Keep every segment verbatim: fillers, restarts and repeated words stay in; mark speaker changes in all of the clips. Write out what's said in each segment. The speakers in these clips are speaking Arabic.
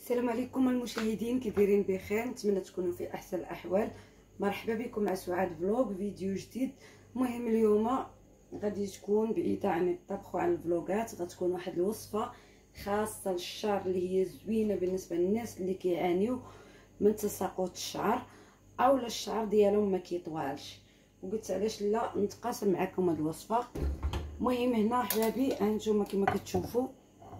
Speaker 1: السلام عليكم المشاهدين، كي دايرين؟ بخير، نتمنى تكونوا في احسن الاحوال. مرحبا بكم مع سعاد فلوق فيديو جديد. المهم اليوم غادي تكون بعيده عن الطبخ وعن الفلوقات، غتكون واحد الوصفه خاصه للشعر اللي هي زوينه بالنسبه للناس اللي كيعانيو من تساقط الشعر او الشعر ديالهم ما كيطوالش، وقلت علاش لا نتقاسم معكم هذه الوصفه. المهم هنا حبابي هانتوما كما كتشوفوا،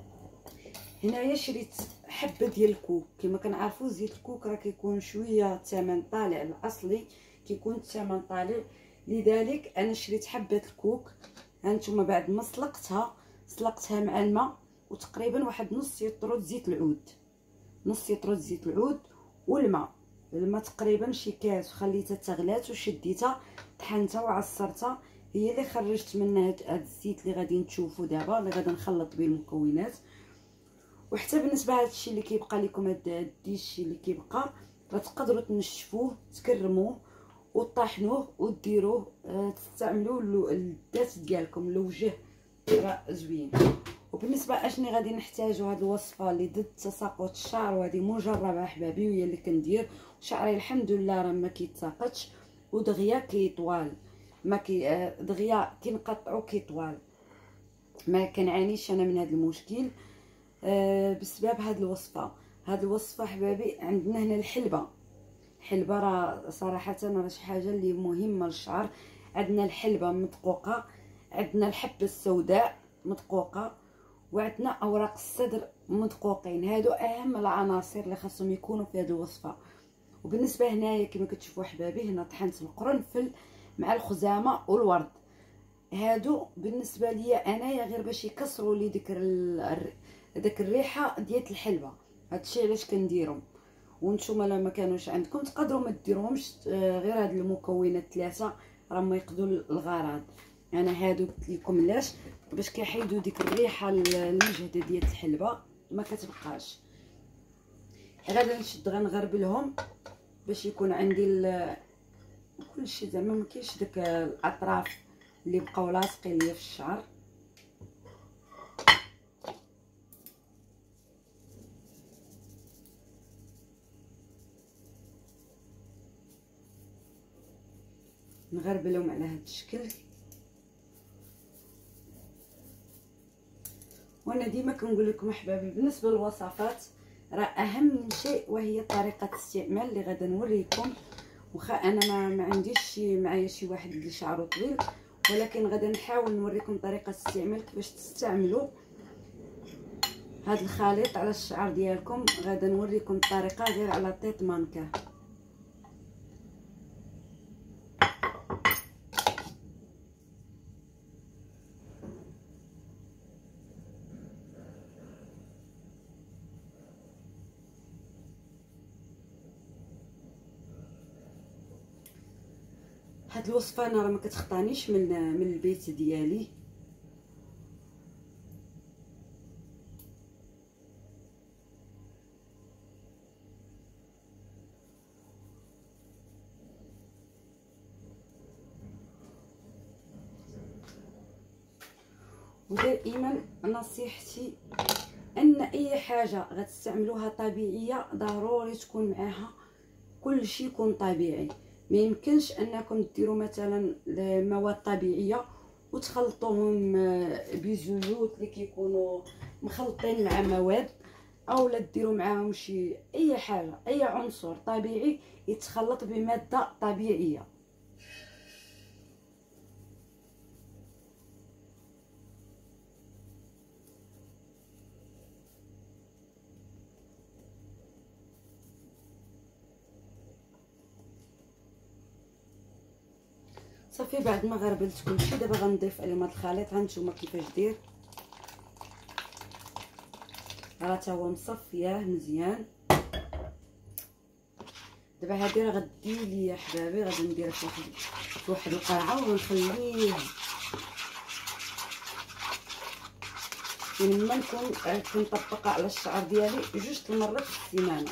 Speaker 1: هنايا شريت حبه ديال الكوك. كما كنعرفوا زيت الكوك راه كيكون شويه الثمن طالع، الاصلي كيكون الثمن طالع، لذلك انا شريت حبه الكوك. هانتوما بعد ما سلقتها سلقتها مع الماء وتقريبا واحد نص يطرو زيت العود، نص يطرو زيت العود والماء، الماء تقريبا شي كاس، وخليتها تغلات وشديتها طحنتها وعصرتها، هي اللي خرجت منها هاد الزيت اللي غادي تشوفوا دابا، اللي غادي نخلط به المكونات. وحتى بالنسبه لهذا الشيء اللي كيبقى لكم، هذا الديشي اللي كيبقى راه تقدروا تنشفوه تكرموه وطحنوه وديروه أه تستعملوه الذات ديالكم، الوجه راه زوين. وبالنسبه اشني غادي نحتاجوا هذه الوصفه اللي ضد تساقط الشعر، وهذه مجربه احبابي وهي اللي كندير، شعري الحمد لله راه ما كيتساقطش، ودغيا كيطوال، ما كي أه دغيا كنقطعو كيطوال، ما كنعانيش انا من هذا المشكل أه بسبب هذه الوصفه. هذه الوصفه حبابي عندنا هنا الحلبه، الحلبه راه صراحه راه شي حاجه اللي مهمه للشعر. عندنا الحلبه مدقوقه، عندنا الحبه السوداء مدقوقه، وعندنا اوراق الصدر مدقوقين. هادو اهم العناصر اللي خاصهم يكونوا في هذه الوصفه. وبالنسبه هنايا كما كتشوفوا حبابي، هنا طحنت القرنفل مع الخزامه والورد. هادو بالنسبه ليا انايا غير باش يكسروا لي ديك داك الريحه ديال الحلبه، هادشي علاش كنديرهم. وانتم لا ما كانوش عندكم تقدروا ما ديروهمش، غير هاد المكونات ثلاثه راه ما يقضوا الغرض. انا هادو قلت لكم علاش، باش كيحيدوا ديك الريحه المجهده ديال الحلبه ما كتبقاش. غادا نشد غنغربلهم باش يكون عندي كلشي، زعما ما كاينش داك الاطراف اللي بقاو لاصقين ليا في الشعر. نغربلهم على هذا الشكل. وانا ديما كنقول لكم احبابي بالنسبه للوصفات راه اهم شيء وهي طريقه الاستعمال اللي غادا نوريكم. واخا انا ما, ما عنديش شي معايا شي واحد اللي شعره طويل، ولكن غادا نحاول نوريكم طريقه الاستعمال كيفاش تستعملوا هذا الخليط على الشعر ديالكم. غادا نوريكم الطريقه غير على طيط مانكا. هاد الوصفه انا راه ما كتخطانيش من من البيت ديالي. ودائما نصيحتي ان اي حاجه غتستعملوها طبيعيه ضروري تكون معاها كل شيء يكون طبيعي. ما يمكنش انكم ديروا مثلا مواد طبيعيه وتخلطوهم بزيوت اللي كيكونوا مخلطين مع مواد، او لا ديروا معاهم شي اي حاجه، اي عنصر طبيعي يتخلط بماده طبيعيه. صافي بعد ما غربلت كلشي دابا غنضيف عليهم هذا الخليط. هانتوما كيفاش دير، راه تا هو مصفياه مزيان. دابا هادي راه غدي لي يا حبابي، غادي نديرها في واحد في واحد القرعه ونخليها يعني ما نكون كنطبقها على الشعر ديالي جوج المرات في السيمانه.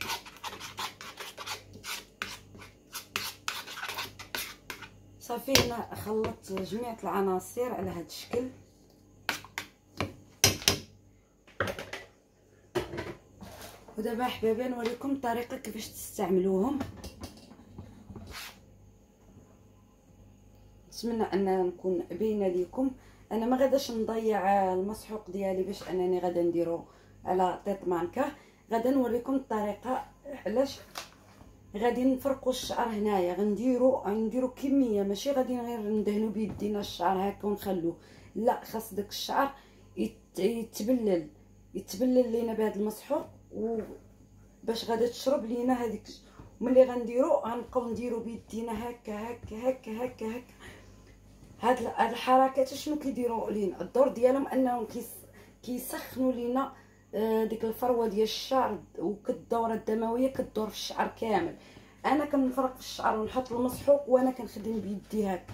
Speaker 1: صافي هنا خلطت جميع العناصر على هذا الشكل. ودابا احبابي نوريكم الطريقه كيفاش تستعملوهم. نتمنى ان نكون باينه لكم. انا ما غاداش نضيع المسحوق ديالي باش انني غادا نديرو على طيط مانكه. غادا نوريكم الطريقه علاش غادي نفرقوا الشعر. هنايا غنديروا غنديروا كميه، ماشي غادي غير ندهنوا بيدينا الشعر هكا ونخلوه، لا، خاص داك الشعر يتبلل يتبلل لينا بهذا المسحوق، وباش غادا تشرب لينا هذيك. ملي غنديروا غنبقاو نديروا بيدينا هكا هكا هكا هكا هكا. هاد هاد الحركات شنو كيديروا لينا؟ الدور ديالهم انهم كيسخنوا لينا ديك الفروه ديال الشعر، وكالدوره الدمويه كدور في الشعر كامل. انا كنفرق في الشعر ونحط المسحوق وانا كنخدم بيدي هكا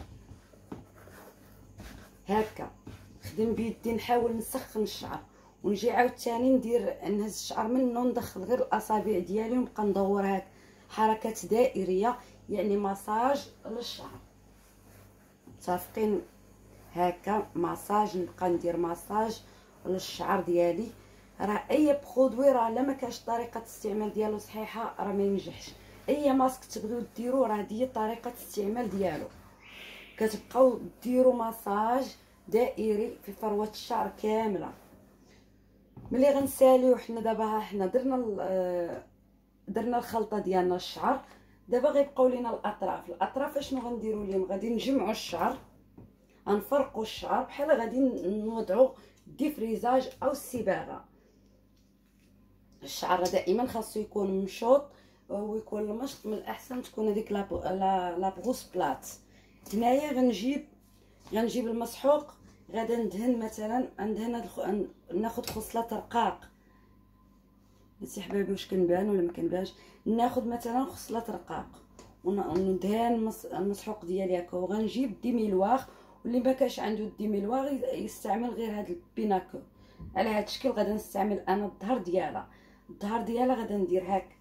Speaker 1: هكا، نخدم بيدي نحاول نسخن الشعر، ونجي عاوتاني ندير نهز الشعر منه ندخل غير الاصابع ديالي ونبقى ندور هكا، حركات دائريه يعني مساج للشعر. متفقين؟ هكا مساج، نبقى ندير مساج للشعر ديالي. راه اي برودوي راه الا ما كانش طريقه استعمال ديالو صحيحه راه ما ينجحش. اي ماسك تبغيو ديروا راه هذه طريقه الاستعمال ديالو، كتبقاو ديروا مساج دائري في فروه الشعر كامله. ملي غنساليو حنا دابا ها حنا درنا درنا الخلطه ديالنا الشعر، دابا غيبقاو لينا الاطراف. الاطراف اشنو غنديروا ليهم؟ غادي نجمعوا الشعر، غنفرقوا الشعر بحال غادي نوضعوا الديفريزاج او الصباغه. الشعر دائما خاصو يكون مشوط ويكون المشط، من الاحسن تكون هذيك لا بروس بلات. هنايا غنجيب غنجيب المسحوق، غادا ندهن مثلا ندهن هاد ناخذ خصله رقاق. نسي حبايبي واش كنبان ولا ما كنبانش؟ ناخذ مثلا خصله رقاق وندهن المسحوق ديالي هكا، وغنجيب ديميلواغ، واللي ما كانش عنده الديميلواغ يستعمل غير هاد البيناكو. على هاد الشكل غادا نستعمل انا الظهر ديالها. الظهر ديالها غادا ندير هكا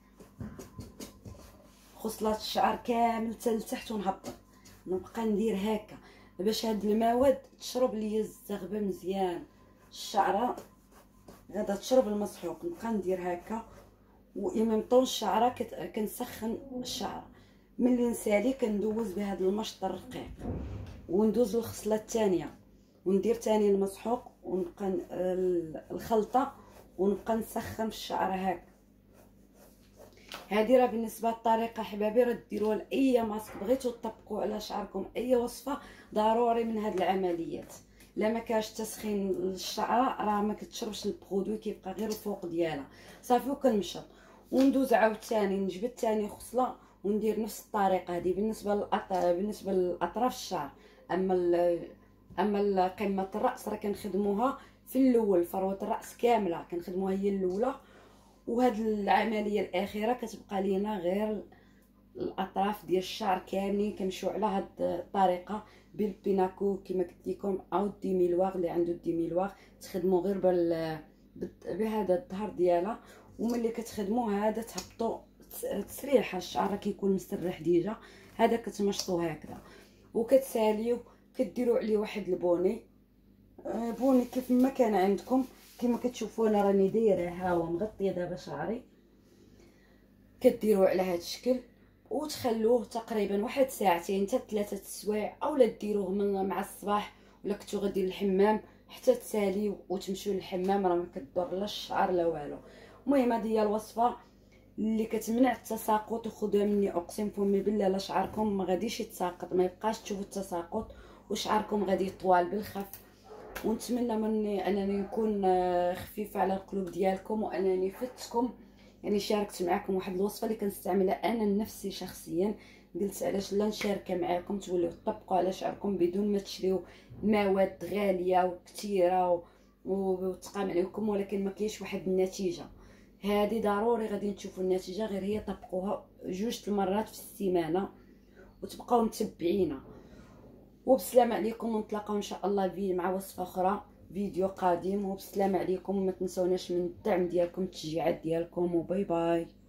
Speaker 1: خصلات الشعر كامل حتى لتحت ونهبط، نبقى ندير هكا باش هاد المواد تشرب ليا الزغبه مزيان. الشعره غادا تشرب المسحوق، نبقى ندير هكا وإمام طون الشعره كنسخن الشعر. ملي نسالي كندوز بهذا المشط الرقيق وندوز للخصله الثانيه وندير ثاني المسحوق ونبقى الخلطه ونبقى نسخن في الشعر هكا. هذه راه بالنسبه للطريقه حبابي، راه ديروها لاي ماسك بغيتو تطبقوا على شعركم اي وصفه ضروري من هاد العمليات. لا ما كاش تسخين الشعره راه ما كتشربش البرودوي، كيبقى غير الفوق ديالها صافي. وكنمشط وندوز عاوتاني نجبد ثاني خصله وندير نفس الطريقه هذه بالنسبه للاطراف بالنسبه لاطراف الشعر. اما اما قمه الراس راه كنخدموها في الاول، فروه الراس كامله كنخدموها هي الاولى، وهاد العمليه الاخيره كتبقى لينا غير الاطراف ديال الشعر كاملين. كنمشيو على هاد الطريقه بالبيناكو كما قلت لكم، او الديميلواغ اللي عنده الديميلواغ تخدموا غير بال بهذا الظهر ديالها. وملي كتخدموا هذا تهبطوا تسريح الشعر كيكون مسرح ديجا، هذا كتمشطوا هكذا وكتساليو كديروا عليه واحد البوني بوني كيف ما كان عندكم. كما كتشوفوا انا راني دايره ها هو مغطيه دابا شعري. كديروا على هذا الشكل وتخلوه تقريبا واحد ساعتين حتى ثلاثه السوايع، اولا ديروه من مع الصباح ولا كنتو غادي للحمام حتى تساليو وتمشيو للحمام، راه ما كدور لا الشعر لا والو. المهم هذه هي الوصفه اللي كتمنع التساقط، وخذوها مني اقسم فمي بالله لا شعركم ما غاديش يتساقط، ما يبقاش تشوفوا التساقط وشعركم غادي يطوال بالخف. ونتمنى مني انني نكون خفيفه على القلوب ديالكم، وانني فتكم يعني شاركت معكم واحد الوصفه اللي كنستعملها انا لنفسي شخصيا. قلت علاش لا نشاركها معكم توليو تطبقوا على شعركم بدون ما تشريو مواد غاليه وكثيره وتقام عليكم ولكن ما كاينش واحد النتيجه. هذه ضروري غادي تشوفوا النتيجه، غير هي طبقوها جوج المرات في السيمانه وتبقاو متبعينا. وبسلام عليكم، ونتلاقاو ان شاء الله في مع وصفه اخرى فيديو قادم. وبسلام عليكم، ما تنسوناش من الدعم ديالكم التشجيعات ديالكم، وباي باي.